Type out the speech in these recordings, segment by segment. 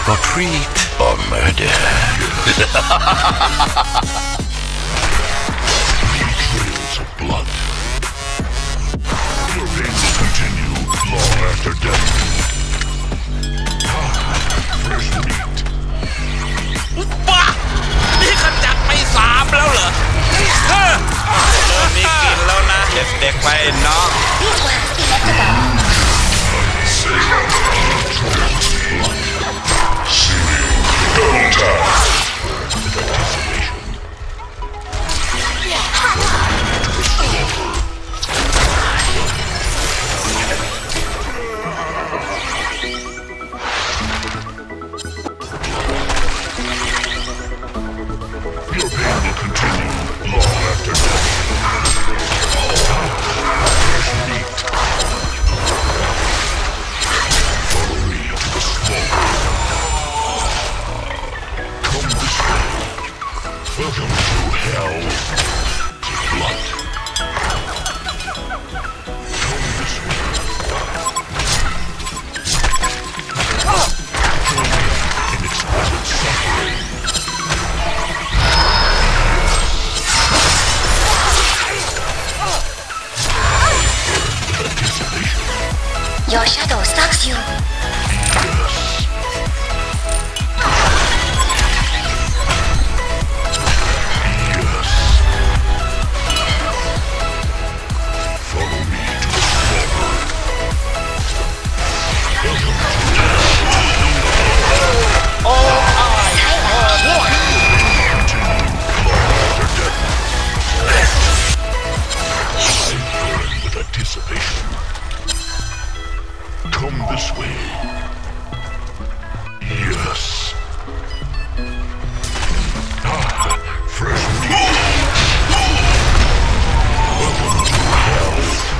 or treat or murder. Trails of blood. Your pain will continue long after death. Fresh meat. บ้านี่ขจัดไป3แล้วเหรอเริ่มมีกลิ่นแล้วนะเด็กๆไปน้อง Double tap. Your pain will continue long after death. Fresh meat. Follow me to the slaughter. Come this way. Welcome to hell. To blood. Come this way. Join me in exquisite suffering. Your shadow stalks you. Follow me to the slaughter. All eyes on one. Continue long after death. I burn with anticipation. Come this way. Yes. Fresh meat. Welcome to hell.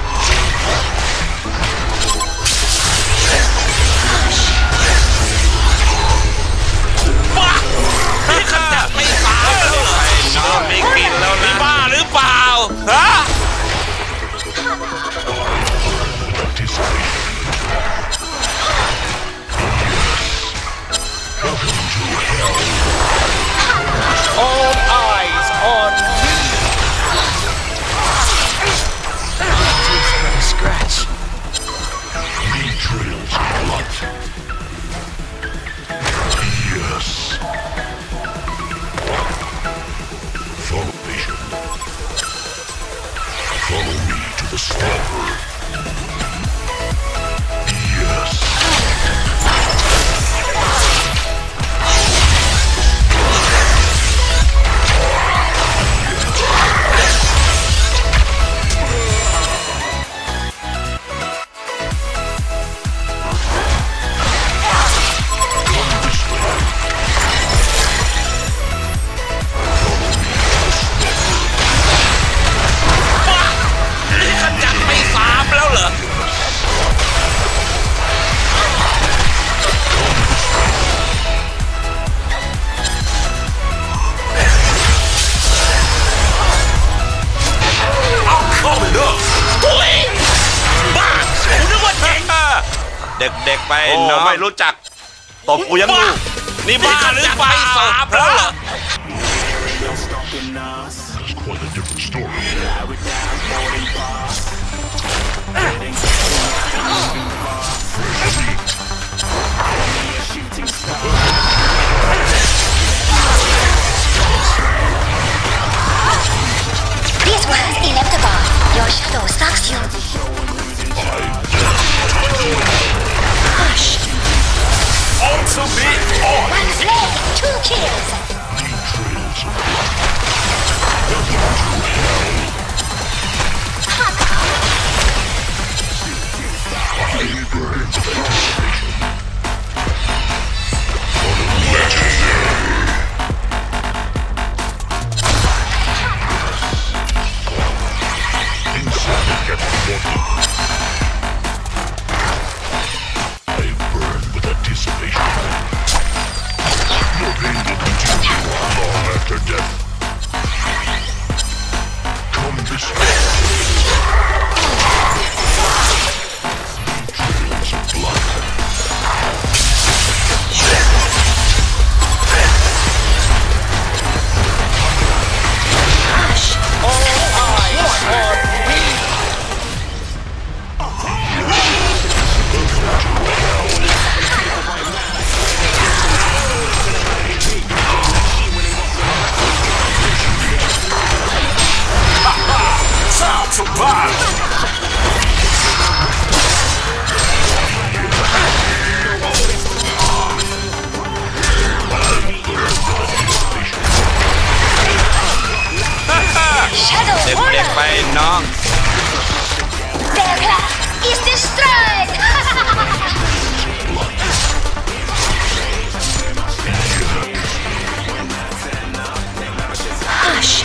บ้านี่ขจัดไป3แล้วเหรอน้องมีกลิ่นแล้วนะบ้าหรือเปล่าฮะ With anticipation. Welcome to hell. All eyes on me. Just but a scratch. Meat trails of blood. Yes. Follow vision. Follow me to the slaughter. Yes. Come this way. Follow me to the slaughter. บ้านี่ขจัดไป3แล้วเหรอ เอาเข้าไปเด้อตุยบ้ากูนึกว่าเจ๋งเด็กๆไปน้องไม่รู้จักตบกูยังลูกนี่บ้าหรือเปล่า3แล้วเหรอ That's quite a different story. Fresh meat. This was inevitable. Your shadow stalks you. Hush. Ultimate on. One slain, 2 kills. Meat trails of blood. Welcome to hell. I burn with anticipation. Legendary. Inside get mortal. I burn with anticipation. Your pain will continue long after death. Come this way. Trails of blood. destroyed! Hush!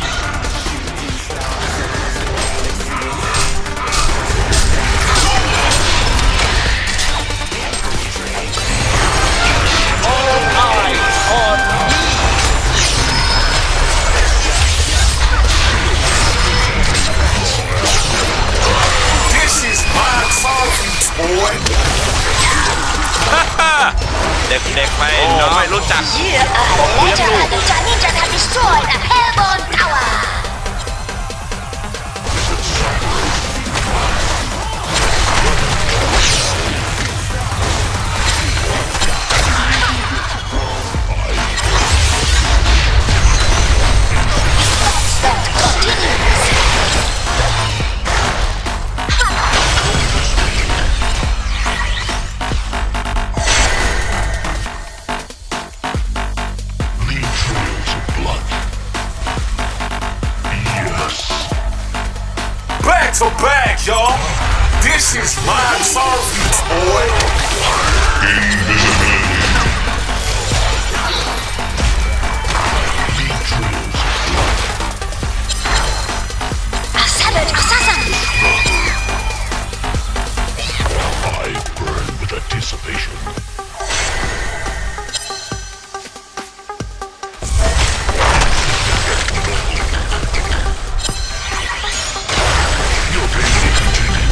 This is my sausage, boy. เด็กๆไปน้องไม่รู้จัก You are a legend! The ninjas have destroyed the Hellborn Tower! That continues! Leave trails of blood. Yes. Back to back, y'all. This is my sausage, boy. Invisibility. Leave trails of blood. A savage assassin! I burn with anticipation. Your pain will continue.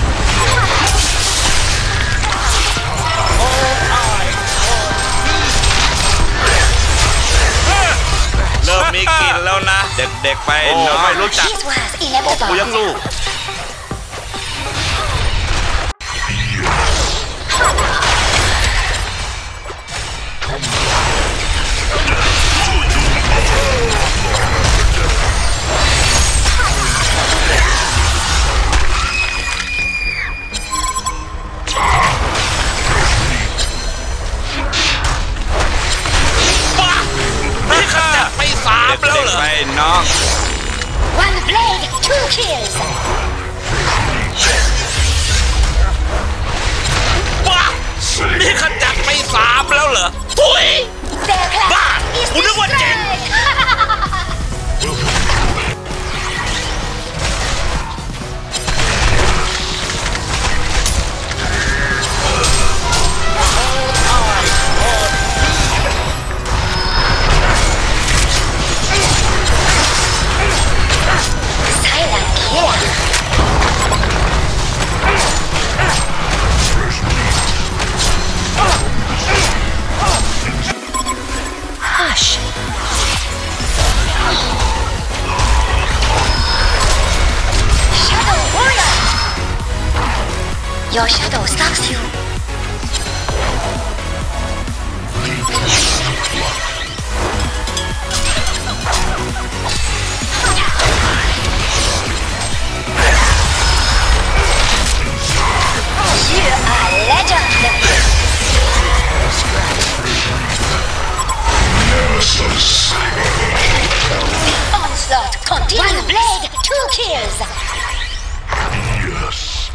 เริ่มมีกลิ่นแล้วนะ เด็กๆไปน้องไม่รู้จัก This was กูยัง inevitable. ลูกบ้านี่ขจัดไป3แล้วเด็กเหรๆอไปน้อง One blade, 2 kills. บ้านี่ขจัดไป3แล้วเหรอทุย Their clan Bah! is Udah buat geng. destroyed. Silent killer. Hush. Shadow warrior. Your shadow stalks you. You are legend. Nemesis. Onslaught continues. One blade, 2 kills. Yes.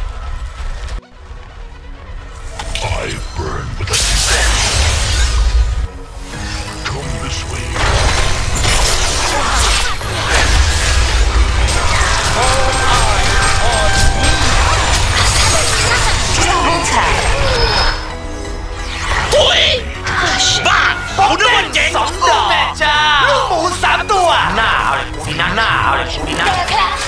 I burn with anticipation. Come this way. Double tap. ทุย Hush. บ้ากูนึกว่าเจ๋ง 2 ดอกแม่เจ้าลูกหมู3 ตัวหน้าเอาเลยกูดีนะหน้าเอาเลยกูดีนะ Their clan